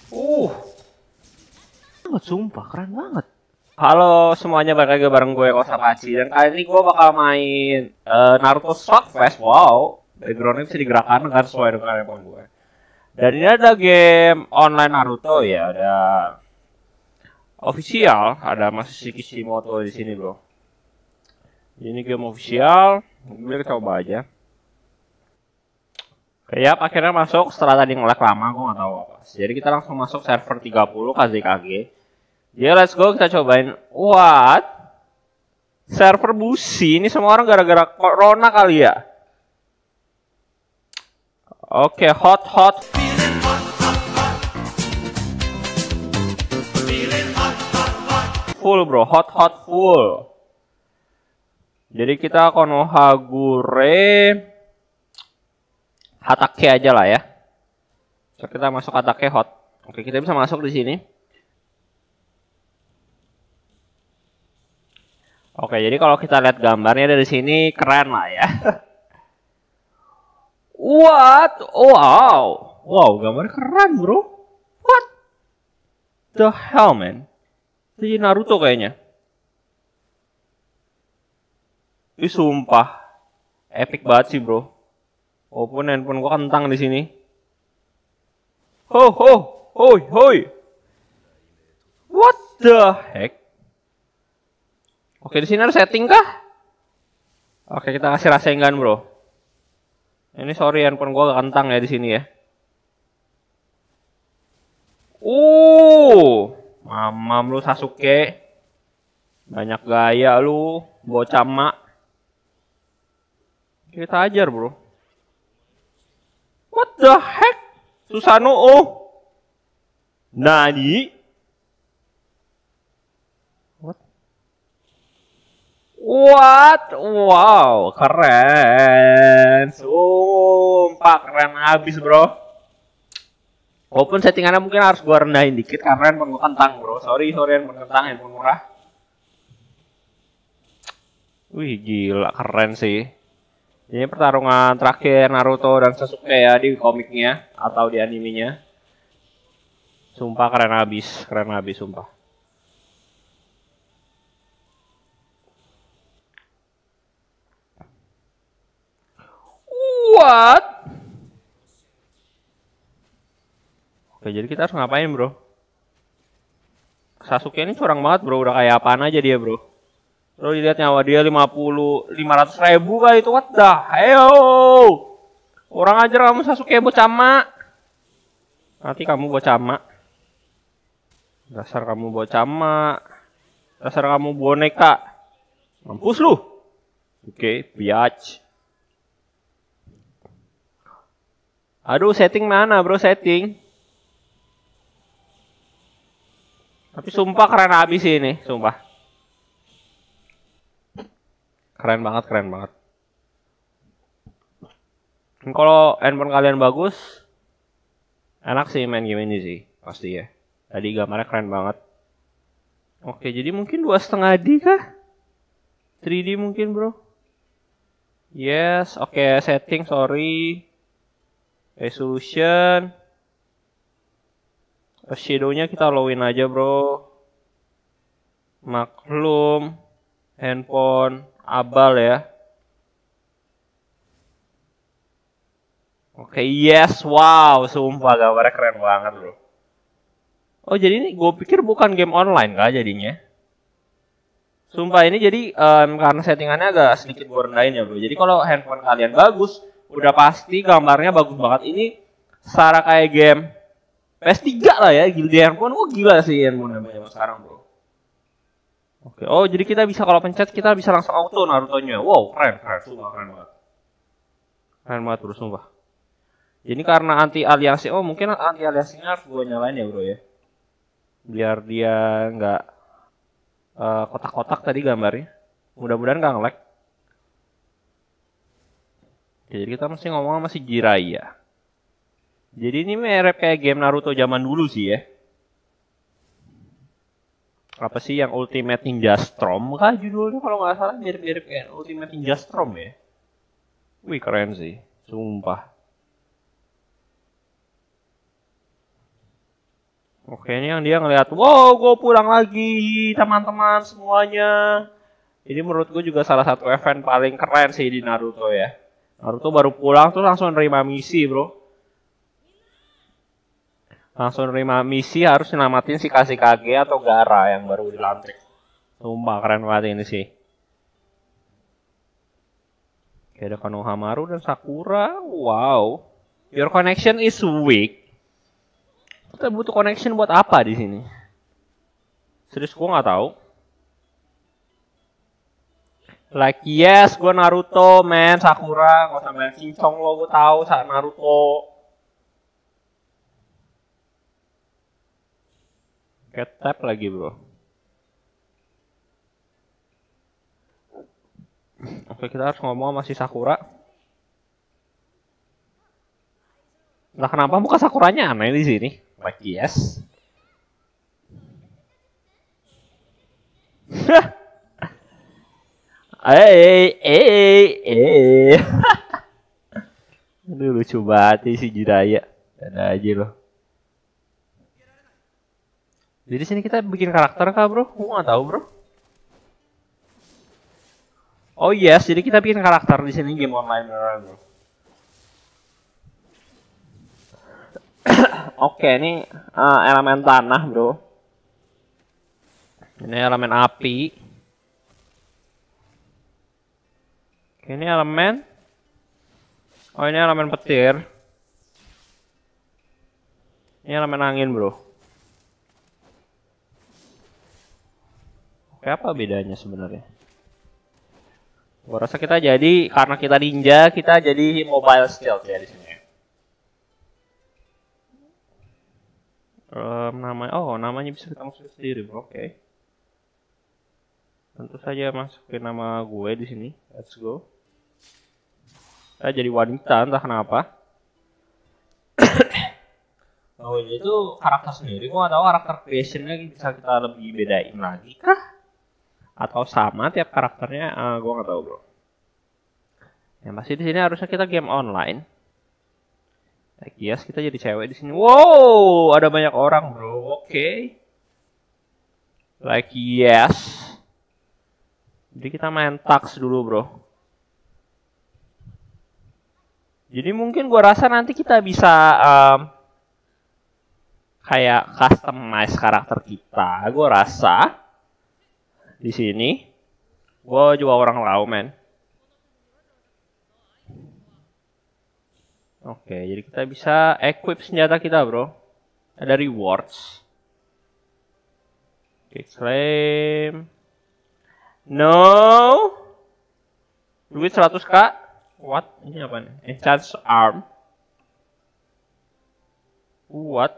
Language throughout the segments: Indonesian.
Uh, sumpah keren banget. Halo semuanya, balik lagi bareng gue Kosapachi. Dan kali ini gue bakal main Naruto Slugfest. Wow, backgroundnya bisa digerakkan kan sesuai dengan handphone gue. Dan ini ada game online Naruto ya, ada official, ada Masashi Kishimoto di sini bro. Ini game official, kita coba aja. Kayak akhirnya masuk setelah tadi nge-lag lama, gue gak tahu apa. Jadi kita langsung masuk server 30 KZKG. Ya let's go, kita cobain. What? Server busi, ini semua orang gara-gara corona kali ya? Oke, hot. Full bro, hot full. Jadi kita Konohagure Hatake aja lah ya. So, kita masuk Hatake hot. Oke, kita bisa masuk di sini. Oke, jadi kalau kita lihat gambarnya dari sini keren lah ya. What? Wow, gambarnya keren bro. What the hell man? Itu Naruto kayaknya. Ih sumpah, epic banget sih bro. Walaupun handphone gua kentang di sini. Hoi. What the heck? Oke, di sini ada setting kah? Oke, kita kasih Rasengan, bro. Ini sorry handphone gua agak kentang ya di sini ya. Mamam lu Sasuke. Banyak gaya lu, bocah mak. Kita ajar, bro. What the heck? Susanoo. Nani? What? Wow, keren. Sumpah keren abis, bro. Walaupun settingannya mungkin harus gua rendahin dikit karena handphone gua kentang, bro. Sorry handphone kentang, handphone murah. Wih, gila keren sih. Ini pertarungan terakhir Naruto dan Sasuke ya di komiknya atau di animenya. Sumpah keren abis sumpah. What? Oke, jadi kita harus ngapain bro? Sasuke ini curang banget bro, udah kayak apaan aja dia bro. Bro, dilihat nyawa dia 500 ribu kali itu, what the hell? Orang ajar kamu Sasuke bocah mak. Nanti kamu bocah mak. Dasar kamu bocah mak. Dasar kamu boneka. Mampus lu. Oke, biatch. Aduh, setting mana bro, setting? Tapi sumpah keren abis ini, sumpah. Keren banget. Kalau handphone kalian bagus, enak sih main game ini sih, pasti ya. Tadi gambarnya keren banget. Oke, jadi mungkin 2,5D kah? 3D mungkin bro. Yes, oke, setting, sorry. Resolution. Shadow-nya kita lowin aja bro. Maklum, handphone abal ya. Oke, yes, wow, sumpah gambarnya keren banget bro. Oh, jadi ini gue pikir bukan game online kah jadinya. Sumpah ini jadi karena settingannya agak sedikit gue rendahin ya bro. Jadi kalau handphone kalian bagus, udah pasti gambarnya bagus banget. Ini secara kayak game PS3 lah ya, gila di handphone. Oh gila sih handphone zaman sekarang bro. Oke, oh jadi kita bisa kalau pencet kita bisa langsung auto Naruto-nya. Wow, keren, sumpah keren banget. Keren banget bro, sumpah. Ini karena anti aliasing, oh mungkin anti aliasingnya harus gue nyalain ya bro ya. Biar dia nggak kotak-kotak tadi gambarnya. Mudah-mudahan nggak nge-lag. Jadi kita mesti ngomong sama si Jiraiya. Jadi ini mirip kayak game Naruto zaman dulu sih ya. Apa sih yang Ultimate Ninja Storm kah judulnya kalau nggak salah, mirip-mirip kayak Ultimate Ninja Storm ya. Wih keren sih, sumpah. Oke, ini yang dia ngeliat, wow, gue pulang lagi, teman-teman semuanya. Ini menurut gue juga salah satu event paling keren sih di Naruto ya. Naruto baru pulang tuh langsung nerima misi, bro. Langsung nerima misi harus nyelamatin si Kashikage atau Gaara yang baru dilantik. Sumpah keren banget ini sih. Oke, ada Konohamaru dan Sakura. Wow. Your connection is weak. Kita butuh connection buat apa di sini? Serius gue nggak tahu. Like yes, gue Naruto, man, Sakura, gak usah main cincong lo, gue tahu saat Naruto. Get tap lagi bro. Oke, kita harus ngomong sama si Sakura. Nah, kenapa muka Sakuranya aneh di sini? Like yes. Aduh lucu banget si Jiraiya. Ada aja loh. Jadi sini kita bikin karakter kah bro? Gue nggak tahu bro. Oh yes, jadi kita bikin karakter di sini game online beneran bro. Oke, ini elemen tanah bro. Ini elemen api. Oke, ini elemen. Oh ini elemen petir. Ini elemen angin bro. Oke, apa bedanya sebenarnya? Gua rasa kita jadi karena kita ninja, kita jadi mobile stealth ya di sini. Namanya bisa kita masukin sendiri bro. Oke. Tentu saja masukin nama gue di sini. Let's go. Saya jadi wanita entah kenapa. Oh itu karakter sendiri. Gue nggak tahu karakter creationnya bisa kita lebih bedain lagi kah? Atau sama tiap karakternya? Gue nggak tahu bro. Yang pasti di sini harusnya kita game online. Yes, kita jadi cewek di sini. Wow, ada banyak orang, bro. Oke. Like yes. Jadi kita main tax dulu, bro. Jadi mungkin gua rasa nanti kita bisa kayak customize karakter kita. Gua rasa di sini. Gua juga orang lau, men. Oke, jadi kita bisa equip senjata kita, bro. Ada rewards. Oke, claim. No. Duit 100k. What? Ini apa nih? Enchant arm. What?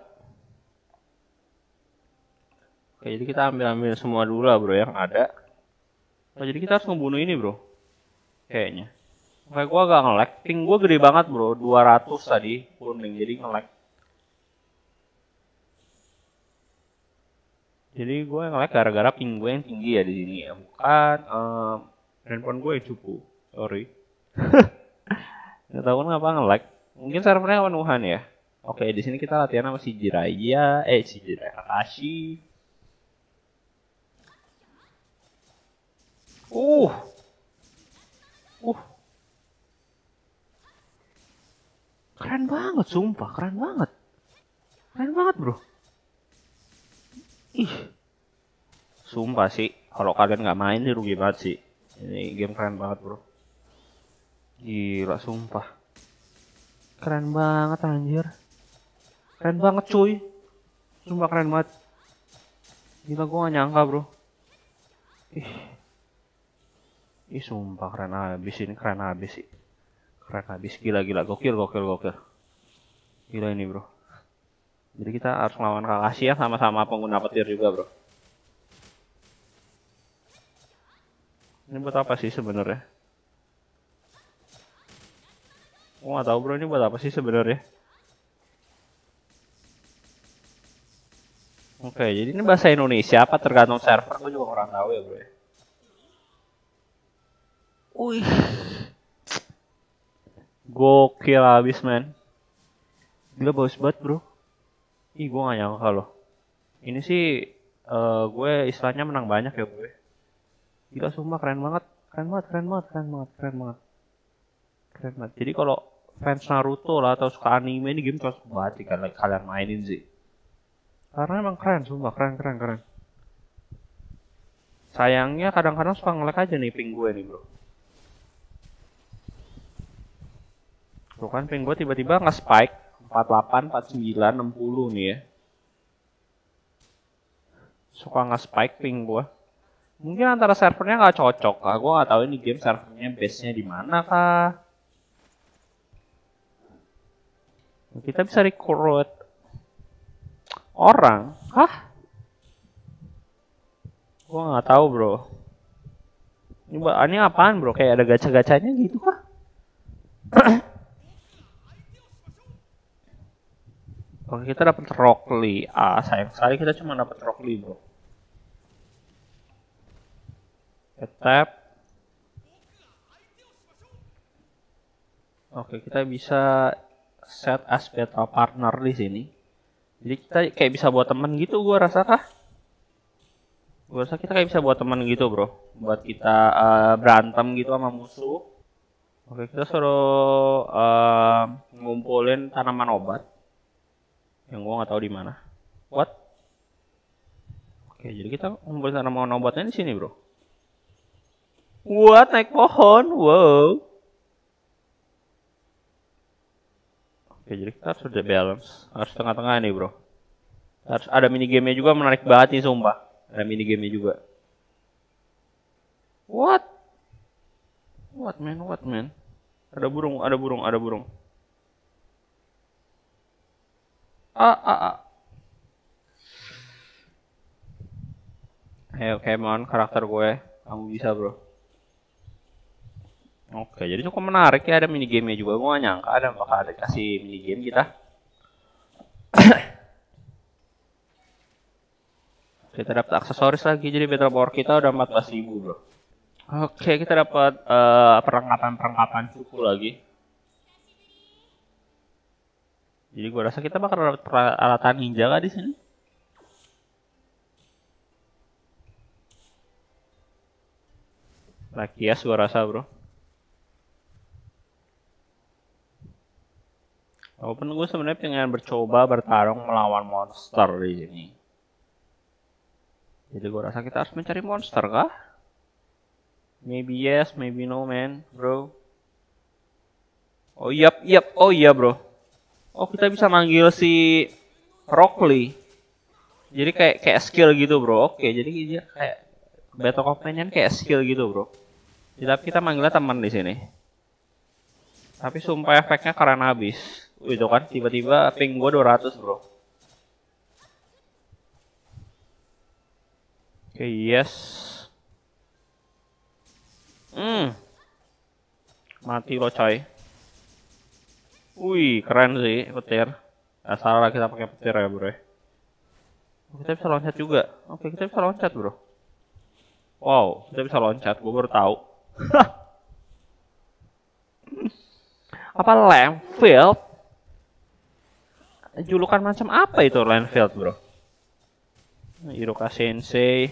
Oke, jadi kita ambil semua dulu lah, bro, yang ada. Oh, jadi kita harus membunuh ini, bro. Kayaknya. Kayak gue agak nge-lag, ping gue gede banget bro, 200 tadi kuning, jadi nge-lag. Jadi gue nge-lag gara-gara ping gue yang tinggi ya di sini ya, bukan handphone gue yang cupu, sorry. Nggak tahu kenapa nge-lag, mungkin servernya penuhan ya. Oke, di sini kita latihan sama si Jiraiya, Kakashi. Keren banget, sumpah, keren banget. Keren banget, bro. Ih. Sumpah sih, kalau kalian nggak main sih rugi banget sih. Ini game keren banget, bro. Gila, sumpah. Keren banget, anjir. Keren banget, cuy. Sumpah keren banget. Gila, gue gak nyangka, bro. Ih, sumpah keren habis ini, keren habis sih. Keren habis, gila, gokil. Gila ini bro. Jadi kita harus melawan Kakashi ya, sama-sama pengguna petir juga bro. Ini buat apa sih sebenarnya? Gue gak tahu bro, ini buat apa sih sebenarnya? Oke, jadi ini bahasa Indonesia apa tergantung server, gue juga kurang tahu ya bro ya. Wih. Gokil abis men. Gila bagus banget bro. Ih gue gak nyangka loh. Ini sih gue istilahnya menang banyak ya gue. Gila sumpah keren banget. Keren banget, keren banget, keren banget, keren banget. Keren banget. Jadi kalau fans Naruto lah atau suka anime ini game cocok banget sih kalian mainin sih. Karena emang keren, sumpah keren, keren, keren. Sayangnya kadang-kadang suka nge-lag aja nih ping gue nih bro. Tuh kan ping gue tiba-tiba nge-spike 48, 49, 60 nih ya. Suka nge-spike ping gue. Mungkin antara servernya nggak cocok kah? Gue nggak tahu ini game servernya base-nya di mana kah? Kita bisa rekrut orang, kah? Gue nggak tahu bro. Ini apaan bro? Kayak ada gacha-gachanya gitu kah? Oke kita dapat Rock Lee. Sayang sekali kita cuma dapat Rock Lee bro. Tap. Oke kita bisa set as beta partner di sini. Jadi kita kayak bisa buat teman gitu gue rasa kah? Gue rasa kita kayak bisa buat teman gitu bro. Buat kita berantem gitu sama musuh. Oke kita suruh ngumpulin tanaman obat. Yang gue nggak tahu di mana. What? Oke jadi kita ngumpulin tanaman obatnya di sini bro. What? Naik pohon? Wow. Oke jadi kita harus udah balance. Harus tengah-tengah nih bro. Harus ada minigamenya juga menarik banget nih sumpah. Ada minigamenya juga. What? What man? What man? Ada burung, ada burung, ada burung. Ayo come on karakter gue. Kamu bisa bro. Oke jadi cukup menarik ya ada minigamenya juga. Gue gak nyangka ada bakal ada kasih minigame kita. Kita dapat aksesoris lagi jadi battle power kita udah 14.000 bro. Oke kita dapat perlengkapan cukup lagi. Jadi gue rasa kita bakal dapat peralatan ninja kan di sini. Lakias gue rasa bro. Walaupun gue sebenarnya pengen bercoba bertarung melawan monster di sini. Jadi gue rasa kita harus mencari monster kah? Maybe yes, maybe no man, bro. Oh yap, oh iya bro. Oh kita bisa manggil si Rock Lee. Jadi kayak skill gitu bro. Oke jadi dia kayak battle companion kayak skill gitu bro. Tapi kita manggilnya teman di sini. Tapi sumpah efeknya keren habis. Itu kan tiba-tiba ping gue 200 bro. Oke yes. Mati lo coy. Wih keren sih petir. Gak salah kita pakai petir ya bro. Kita bisa loncat juga. Oke kita bisa loncat bro. Wow kita bisa loncat. Gue baru tahu. Apa Landfield? Julukan macam apa itu Landfield bro? Iruka Sensei.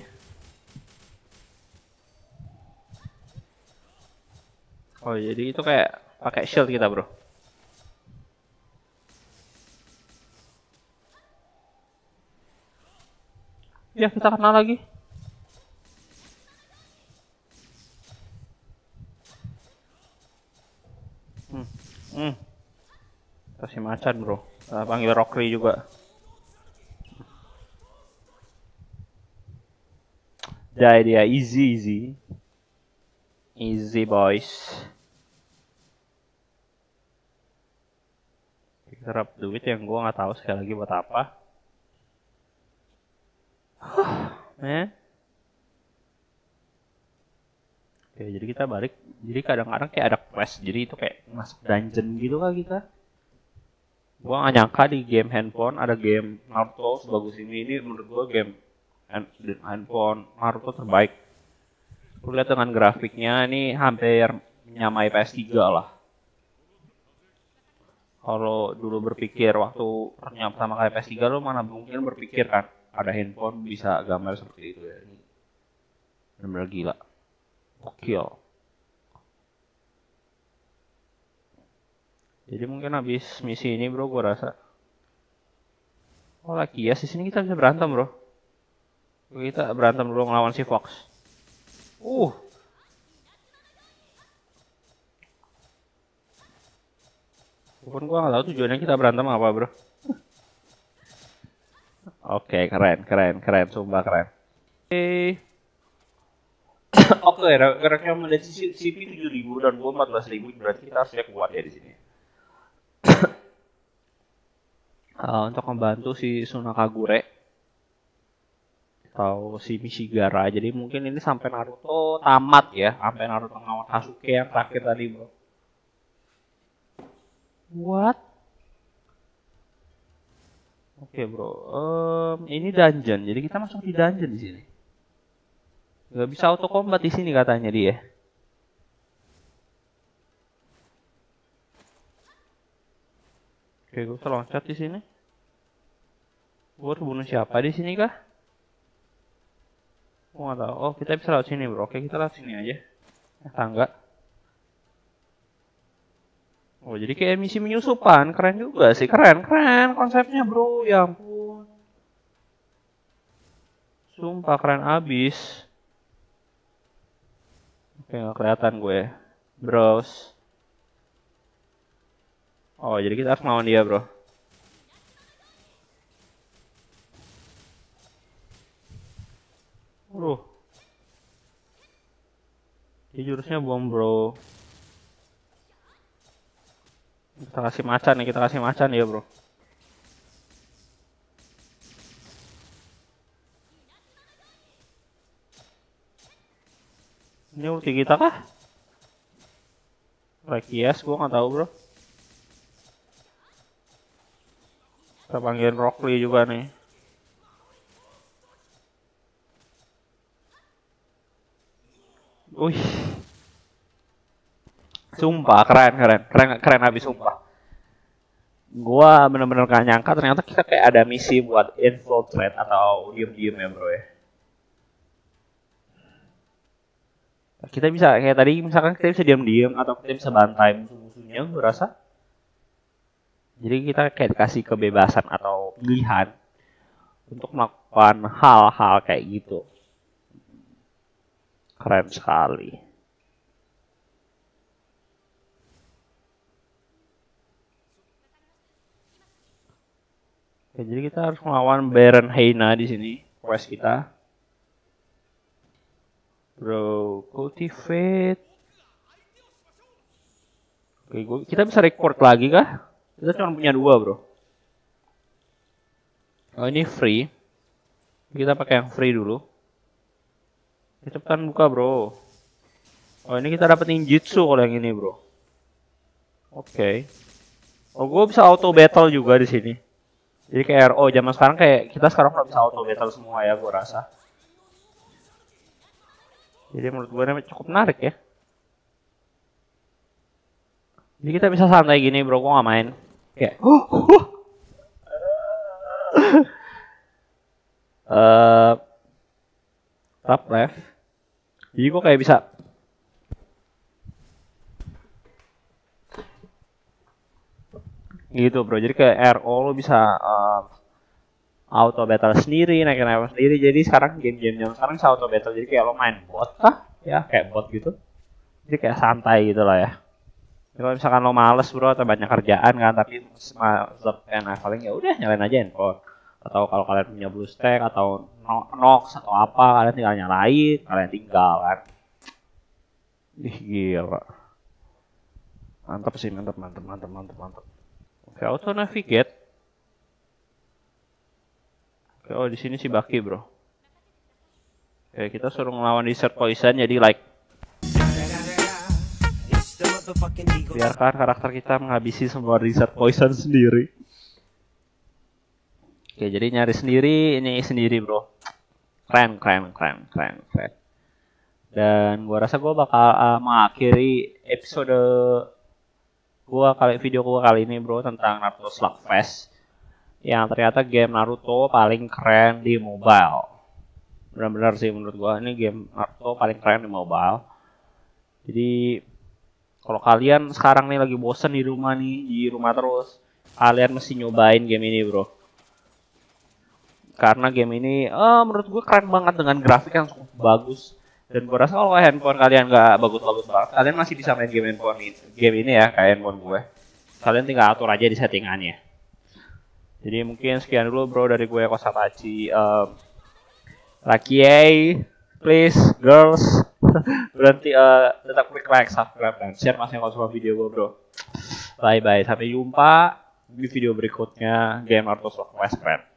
Oh jadi itu kayak pakai shield kita bro. Ya kita kenal lagi. Kasih macan bro. Panggil Rock Lee juga. Die dia easy. Easy boys. Serap duit yang gue nggak tahu sekali lagi buat apa. Oke, jadi kita balik. Jadi kadang-kadang kayak ada quest. Jadi itu kayak masuk dungeon gitu kah kita. Gua gak nyangka di game handphone ada game Naruto sebagus ini. Ini menurut gua game handphone Naruto terbaik. Aku lihat dengan grafiknya ini hampir menyamai PS3 lah. Kalau dulu berpikir waktu pertama kali PS3 lo mana mungkin berpikir kan ada handphone bisa gambar seperti itu ya. Ini benar-benar gila. Gokil. Jadi mungkin habis misi ini bro, gue rasa. Oh lagi ya, di sini kita bisa berantem bro. Kita berantem dulu ngelawan si Fox. Walaupun gue nggak tahu tujuannya kita berantem apa bro. Oke, keren, sumpah keren. Oke, rekomendasi CP 7.000 dan gue 14.000, berarti kita harusnya kuat ya di sini. Untuk membantu si Sunakagure atau si Mishigara. Jadi mungkin ini sampai Naruto tamat ya, sampai Naruto ngelawan Sasuke yang terakhir tadi bro. What? Oke bro, ini dungeon. Jadi kita masuk di dungeon di sini. Gak bisa auto combat di sini katanya dia. Oke, gue bisa loncat di sini. Gue harus bunuh siapa di sini kah? Gue nggak tahu. Oh, kita bisa lewat sini bro. Oke, kita lewat sini aja. Tangga. Oh, jadi kayak misi menyusupan. Keren juga sih. Keren konsepnya bro. Ya ampun. Sumpah keren abis. Oke, nggak kelihatan gue. Bros. Oh, jadi kita harus melawan dia bro. Ini jurusnya bom bro. Kita kasih macan ya bro. Ini ulti kita kah? Yes, gua nggak tahu bro. Kita panggilin Rock Lee juga nih. Wih. Sumpah keren habis sumpah. Gua bener-bener gak nyangka ternyata kita kayak ada misi buat infiltrate atau diem-diem ya bro ya. Kita bisa kayak tadi misalkan kita bisa diam-diam atau kita bisa bantai musuh-musuhnya gue rasa. Jadi kita kayak dikasih kebebasan atau pilihan untuk melakukan hal-hal kayak gitu. Keren sekali. Oke, jadi kita harus melawan Baron Heina di sini, quest kita. Bro, cultivate. Oke, kita bisa record lagi kah? Kita cuma punya 2 bro. Oh ini free. Kita pakai yang free dulu. Cepetan buka bro. Oh ini kita dapat ninjutsu kalau yang ini bro. Oke. Oh gue bisa auto battle juga di sini. Jadi kayak RO zaman sekarang kayak kita sekarang udah bisa auto battle semua ya gue rasa. Jadi menurut gue ini cukup menarik ya. Jadi kita bisa santai gini bro, gue gak main. Kayak top left. Jadi gue kayak bisa gitu bro. Jadi kayak RO lo bisa auto battle sendiri, naikin level sendiri. Jadi sekarang game-game sekarang bisa auto battle. Jadi kayak lo main bot kah? Ya kayak bot gitu. Jadi kayak santai gitu lah ya. Kalau misalkan lo males bro atau banyak kerjaan kan, tapi kayak leveling ya udah nyalain aja handphone. Atau kalau kalian punya BlueStack atau Nox atau apa, kalian tinggal nyalain, kalian tinggal kan. Ih gila. Mantap sih, mantap. Oke, auto navigate. Oke, oh di sini si Baki bro. Oke, kita suruh ngelawan Desert Poison jadi like. Biarkan karakter kita menghabisi semua Desert Poison sendiri. Oke, jadi nyari sendiri, ini sendiri bro. Keren. Dan gua rasa gua bakal mengakhiri episode video gua kali ini bro tentang Naruto Slugfest. yang ternyata game Naruto paling keren di mobile. Benar-benar sih menurut gua ini game Naruto paling keren di mobile. Jadi kalau kalian sekarang nih lagi bosen di rumah terus, kalian mesti nyobain game ini, bro. Karena game ini menurut gue keren banget dengan grafik yang cukup bagus. Dan gue rasa kalau handphone kalian nggak bagus-bagus banget, kalian masih bisa main game ini ya, kayak handphone gue. Kalian tinggal atur aja di settingannya. Jadi mungkin sekian dulu bro dari gue Kosatachi. Laki, please, girls, berhenti tetap klik like, subscribe, dan share masing kalau suka video gue bro. Bye bye, sampai jumpa di video berikutnya Game Naruto West Friend.